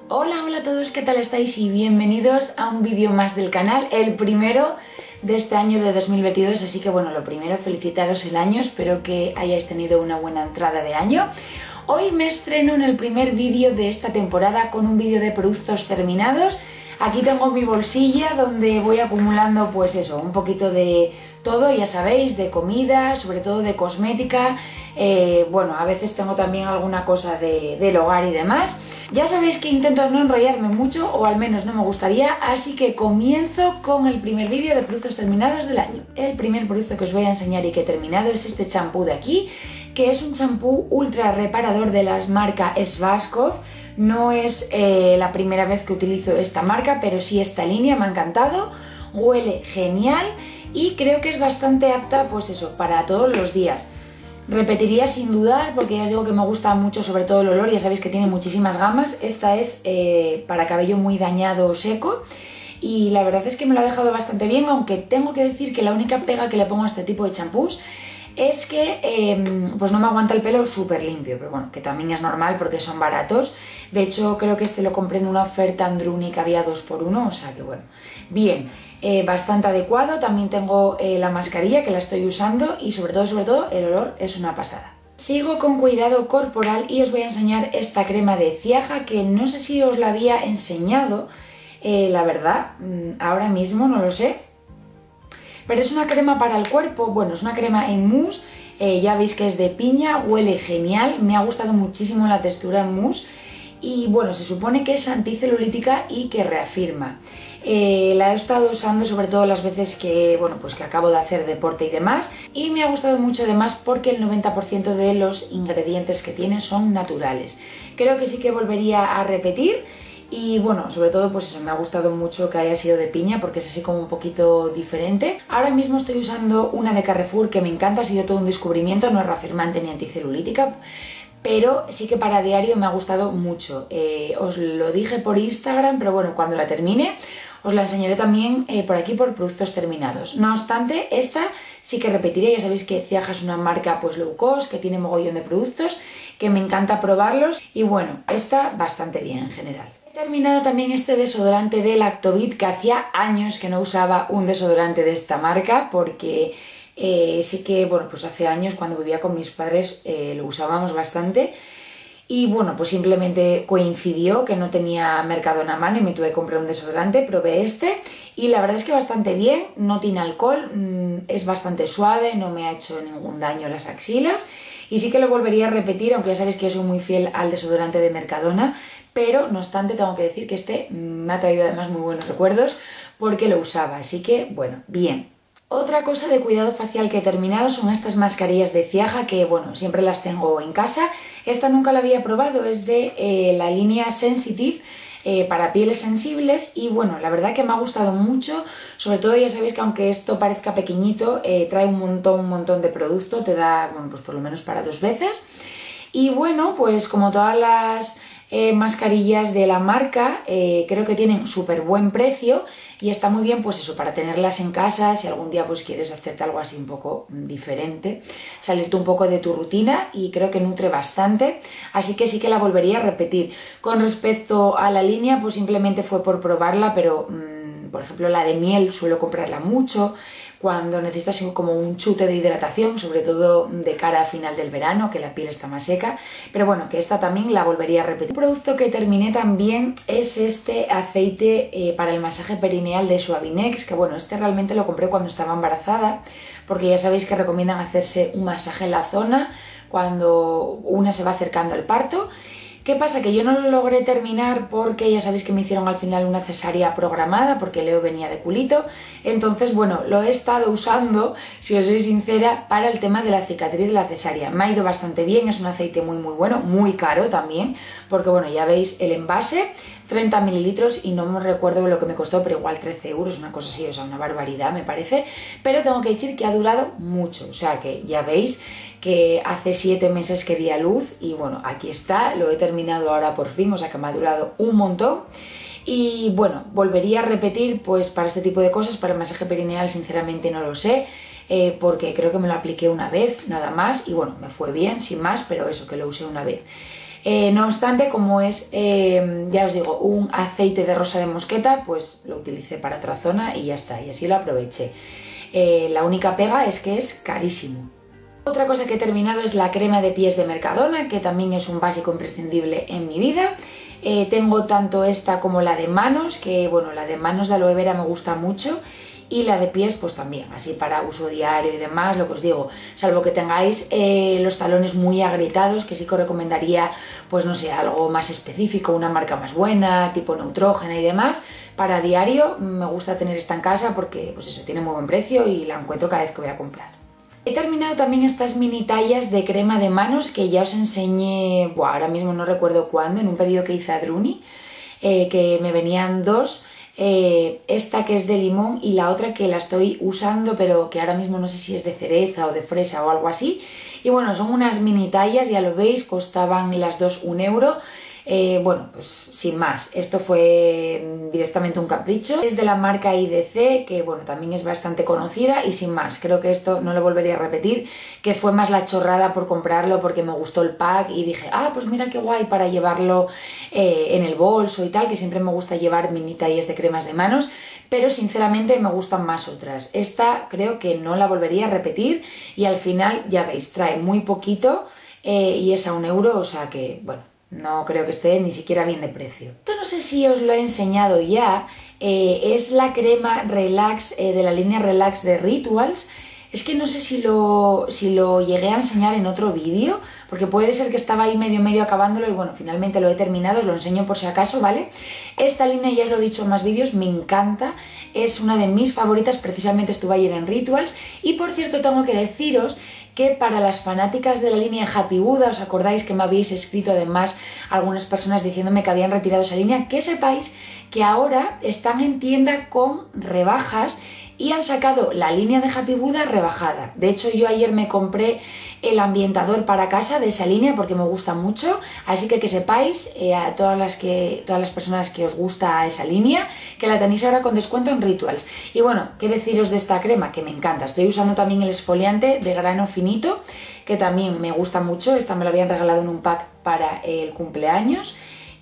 Hola a todos, ¿qué tal estáis? Y bienvenidos a un vídeo más del canal, el primero de este año de 2022, así que bueno, lo primero, felicitaros el año, espero que hayáis tenido una buena entrada de año. Hoy me estreno en el primer vídeo de esta temporada con un vídeo de productos terminados. Aquí tengo mi bolsilla donde voy acumulando pues eso, un poquito de todo, ya sabéis, de comida, sobre todo de cosmética, bueno, a veces tengo también alguna cosa del hogar y demás. Ya sabéis que intento no enrollarme mucho, o al menos no me gustaría, así que comienzo con el primer vídeo de productos terminados del año. El primer producto que os voy a enseñar y que he terminado es este champú de aquí, que es un champú ultra reparador de la marca Schwarzkopf. No es la primera vez que utilizo esta marca, pero sí esta línea, me ha encantado, huele genial y creo que es bastante apta, pues eso, para todos los días. Repetiría sin dudar porque ya os digo que me gusta mucho, sobre todo el olor, ya sabéis que tiene muchísimas gamas. Esta es para cabello muy dañado o seco y la verdad es que me lo ha dejado bastante bien, aunque tengo que decir que la única pega que le pongo a este tipo de champús es que pues no me aguanta el pelo súper limpio, pero bueno, que también es normal porque son baratos. De hecho, creo que este lo compré en una oferta Andruni que había 2×1, o sea que bueno, bien, bastante adecuado. También tengo la mascarilla que la estoy usando y sobre todo el olor es una pasada. Sigo con cuidado corporal y os voy a enseñar esta crema de Ciaja que no sé si os la había enseñado, la verdad, ahora mismo no lo sé. Pero es una crema para el cuerpo, bueno, es una crema en mousse, ya veis que es de piña, huele genial, me ha gustado muchísimo la textura en mousse y bueno, se supone que es anticelulítica y que reafirma. La he estado usando sobre todo las veces que, bueno, pues que acabo de hacer deporte y demás, y me ha gustado mucho además porque el 90% de los ingredientes que tiene son naturales. Creo que sí que volvería a repetir. Y bueno, sobre todo pues eso, me ha gustado mucho que haya sido de piña porque es así como un poquito diferente. Ahora mismo estoy usando una de Carrefour que me encanta, ha sido todo un descubrimiento, no es reafirmante ni anticelulítica, pero sí que para diario me ha gustado mucho. Os lo dije por Instagram, pero bueno, cuando la termine os la enseñaré también por aquí por productos terminados. No obstante, esta sí que repetiré, ya sabéis que Ciaja es una marca pues low cost, que tiene mogollón de productos, que me encanta probarlos y bueno, esta bastante bien en general. He terminado también este desodorante de Lactovit, que hacía años que no usaba un desodorante de esta marca porque sí que, bueno, pues hace años cuando vivía con mis padres lo usábamos bastante y bueno, pues simplemente coincidió que no tenía Mercadona a mano y me tuve que comprar un desodorante, probé este y la verdad es que bastante bien, no tiene alcohol, es bastante suave, no me ha hecho ningún daño en las axilas y sí que lo volvería a repetir, aunque ya sabéis que yo soy muy fiel al desodorante de Mercadona, pero no obstante tengo que decir que este me ha traído además muy buenos recuerdos porque lo usaba, así que bueno, bien. Otra cosa de cuidado facial que he terminado son estas mascarillas de Ciaja que bueno, siempre las tengo en casa. Esta nunca la había probado, es de la línea Sensitive, para pieles sensibles y bueno, la verdad que me ha gustado mucho, sobre todo ya sabéis que aunque esto parezca pequeñito, trae un montón de producto, te da, bueno, pues por lo menos para 2 veces. Y bueno, pues como todas las mascarillas de la marca, creo que tienen súper buen precio y está muy bien pues eso, para tenerlas en casa, si algún día pues quieres hacerte algo así un poco diferente, salirte un poco de tu rutina y creo que nutre bastante, así que sí que la volvería a repetir. Con respecto a la línea, pues simplemente fue por probarla, pero por ejemplo la de miel suelo comprarla mucho, cuando necesitas como un chute de hidratación, sobre todo de cara a final del verano, que la piel está más seca, pero bueno, que esta también la volvería a repetir. Un producto que terminé también es este aceite para el masaje perineal de Suavinex, que bueno, este realmente lo compré cuando estaba embarazada, porque ya sabéis que recomiendan hacerse un masaje en la zona cuando una se va acercando al parto. ¿Qué pasa? Que yo no lo logré terminar porque ya sabéis que me hicieron al final una cesárea programada porque Leo venía de culito. Entonces, bueno, lo he estado usando, si os soy sincera, para el tema de la cicatriz de la cesárea. Me ha ido bastante bien, es un aceite muy bueno, muy caro también, porque bueno, ya veis el envase, 30 mililitros y no me recuerdo lo que me costó, pero igual 13 euros, una cosa así, o sea, una barbaridad me parece. Pero tengo que decir que ha durado mucho, o sea que ya veis que hace 7 meses que di a luz y bueno, aquí está, lo he terminado ahora por fin, o sea que me ha durado un montón. Y bueno, volvería a repetir pues para este tipo de cosas, para el masaje perineal sinceramente no lo sé, porque creo que me lo apliqué una vez nada más y bueno, me fue bien, sin más, pero eso, que lo usé una vez. No obstante, como es, ya os digo, un aceite de rosa de mosqueta, pues lo utilicé para otra zona y ya está, y así lo aproveché. La única pega es que es carísimo. Otra cosa que he terminado es la crema de pies de Mercadona, que también es un básico imprescindible en mi vida. Tengo tanto esta como la de manos, que bueno, la de manos de aloe vera me gusta mucho, y la de pies pues también, así para uso diario y demás, lo que os digo, salvo que tengáis los talones muy agrietados, que sí que os recomendaría, pues no sé, algo más específico, una marca más buena, tipo Neutrógena y demás. Para diario me gusta tener esta en casa porque pues eso, tiene muy buen precio y la encuentro cada vez que voy a comprar. He terminado también estas mini tallas de crema de manos que ya os enseñé, ahora mismo no recuerdo cuándo, en un pedido que hice a Druni, que me venían dos, esta que es de limón y la otra que la estoy usando pero que ahora mismo no sé si es de cereza o de fresa o algo así. Y bueno, son unas mini tallas, ya lo veis, costaban las dos 1 euro. Bueno, pues sin más, esto fue directamente un capricho. Es de la marca IDC, que bueno, también es bastante conocida y sin más, creo que esto no lo volvería a repetir, que fue más la chorrada por comprarlo porque me gustó el pack y dije, pues mira qué guay para llevarlo en el bolso y tal, que siempre me gusta llevar mini tallas de cremas de manos, pero sinceramente me gustan más otras. Esta creo que no la volvería a repetir y al final, ya veis, trae muy poquito y es a 1 euro, o sea que bueno, no creo que esté ni siquiera bien de precio. Esto no sé si os lo he enseñado ya, es la crema Relax de la línea Relax de Rituals. Es que no sé si lo llegué a enseñar en otro vídeo, porque puede ser que estaba ahí medio acabándolo y bueno, finalmente lo he terminado, os lo enseño por si acaso, ¿vale? Esta línea, ya os lo he dicho en más vídeos, me encanta, es una de mis favoritas, precisamente estuve ayer en Rituals y por cierto tengo que deciros que para las fanáticas de la línea Happy Buddha, os acordáis que me habéis escrito además algunas personas diciéndome que habían retirado esa línea, que sepáis que ahora están en tienda con rebajas y han sacado la línea de Happy Buddha rebajada. De hecho, yo ayer me compré el ambientador para casa de esa línea porque me gusta mucho, así que sepáis a todas las personas que os gusta esa línea, que la tenéis ahora con descuento en Rituals. Y bueno, qué deciros de esta crema, que me encanta. Estoy usando también el exfoliante de grano finito, que también me gusta mucho. Esta me lo habían regalado en un pack para el cumpleaños.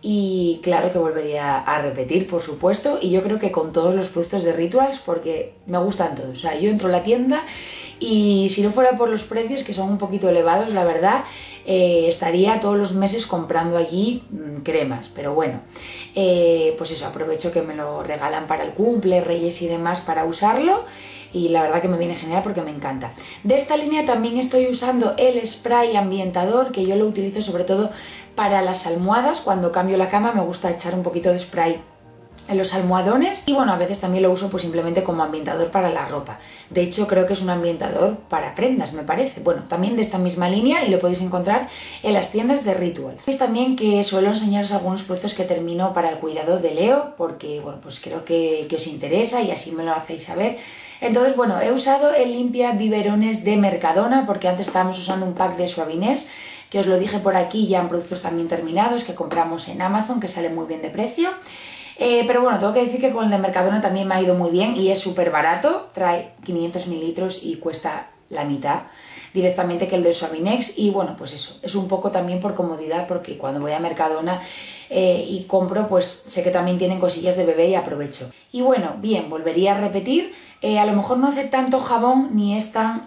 Y claro que volvería a repetir, por supuesto, y yo creo que con todos los productos de Rituals, porque me gustan todos. O sea, yo entro a la tienda y si no fuera por los precios, que son un poquito elevados, la verdad, estaría todos los meses comprando allí cremas. Pero bueno, pues eso, aprovecho que me lo regalan para el cumple, Reyes y demás para usarlo. Y la verdad que me viene genial porque me encanta. De esta línea también estoy usando el spray ambientador, que yo lo utilizo sobre todo para las almohadas. Cuando cambio la cama me gusta echar un poquito de spray en los almohadones y bueno, a veces también lo uso pues simplemente como ambientador para la ropa. De hecho, creo que es un ambientador para prendas, me parece. Bueno, también de esta misma línea y lo podéis encontrar en las tiendas de Rituals. Veis también que suelo enseñaros algunos productos que termino para el cuidado de Leo, porque bueno, pues creo que os interesa y así me lo hacéis saber. Entonces, bueno, he usado el limpia biberones de Mercadona porque antes estábamos usando un pack de Suavinés, que os lo dije por aquí ya en productos también terminados que compramos en Amazon, que sale muy bien de precio. Pero bueno, tengo que decir que con el de Mercadona también me ha ido muy bien y es súper barato, trae 500 mililitros y cuesta la mitad directamente que el de Suavinex y bueno, pues eso, es un poco también por comodidad porque cuando voy a Mercadona y compro, pues sé que también tienen cosillas de bebé y aprovecho. Y bueno, bien, volvería a repetir, a lo mejor no hace tanto jabón ni es tan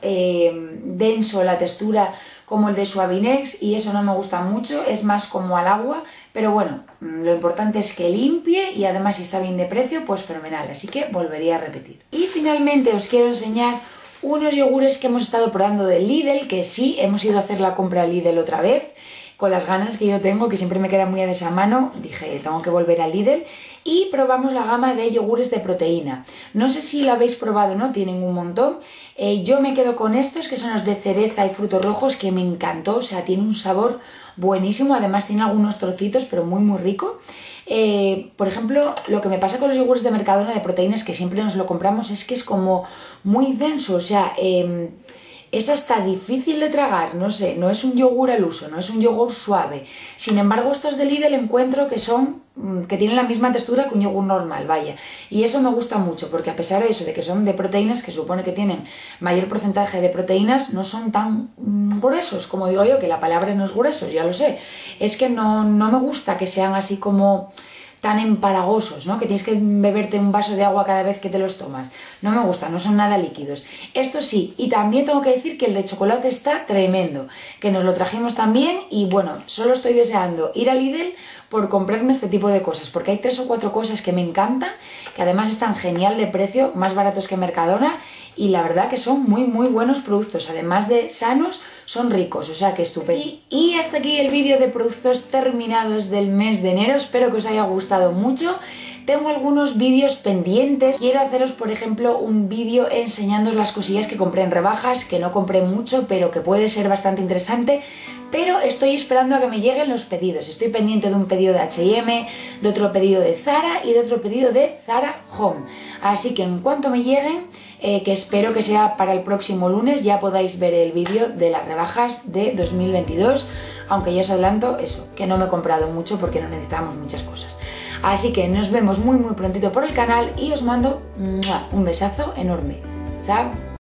denso la textura como el de Suavinex y eso no me gusta mucho, es más como al agua, pero bueno, lo importante es que limpie y además si está bien de precio, pues fenomenal, así que volvería a repetir. Y finalmente os quiero enseñar unos yogures que hemos estado probando de Lidl, que sí, hemos ido a hacer la compra a Lidl otra vez, con las ganas que yo tengo, que siempre me queda muy a desamano, dije, tengo que volver a Lidl, y probamos la gama de yogures de proteína. No sé si lo habéis probado o no, tienen un montón. Yo me quedo con estos, que son los de cereza y frutos rojos, que me encantó, o sea, tiene un sabor buenísimo, además tiene algunos trocitos, pero muy rico. Por ejemplo, lo que me pasa con los yogures de Mercadona de proteínas, que siempre nos lo compramos, es que es como muy denso, o sea, es hasta difícil de tragar, no sé, no es un yogur al uso, no es un yogur suave. Sin embargo, estos de Lidl encuentro que tienen la misma textura que un yogur normal, vaya. Y eso me gusta mucho, porque a pesar de eso, de que son de proteínas, que supone que tienen mayor porcentaje de proteínas, no son tan gruesos, como digo yo, que la palabra no es gruesos, ya lo sé. Es que no me gusta que sean así como tan empalagosos, ¿no? Que tienes que beberte un vaso de agua cada vez que te los tomas. No me gusta, no son nada líquidos. Esto sí, y también tengo que decir que el de chocolate está tremendo, que nos lo trajimos también y bueno, solo estoy deseando ir a Lidl por comprarme este tipo de cosas, porque hay 3 o 4 cosas que me encantan, que además están genial de precio, más baratos que Mercadona, y la verdad que son muy buenos productos, además de sanos, son ricos, o sea que estupendo. Y hasta aquí el vídeo de productos terminados del mes de enero, espero que os haya gustado mucho. Tengo algunos vídeos pendientes, quiero haceros por ejemplo un vídeo enseñándoos las cosillas que compré en rebajas, que no compré mucho pero que puede ser bastante interesante, pero estoy esperando a que me lleguen los pedidos. Estoy pendiente de un pedido de H&M, de otro pedido de Zara y de otro pedido de Zara Home, así que en cuanto me lleguen, que espero que sea para el próximo lunes, ya podáis ver el vídeo de las rebajas de 2022, aunque ya os adelanto eso, que no me he comprado mucho porque no necesitamos muchas cosas. Así que nos vemos muy prontito por el canal y os mando un besazo enorme. ¡Chao!